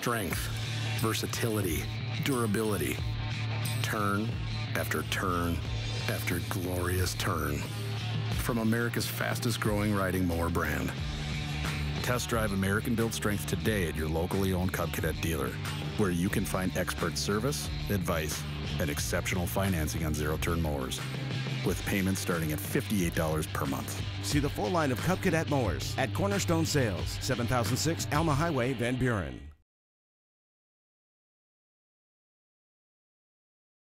Strength, versatility, durability. Turn after turn after glorious turn. From America's fastest growing riding mower brand. Test drive American-built strength today at your locally owned Cub Cadet dealer, where you can find expert service, advice, and exceptional financing on zero-turn mowers, with payments starting at $58 per month. See the full line of Cub Cadet mowers at Cornerstone Sales, 7006 Alma Highway, Van Buren.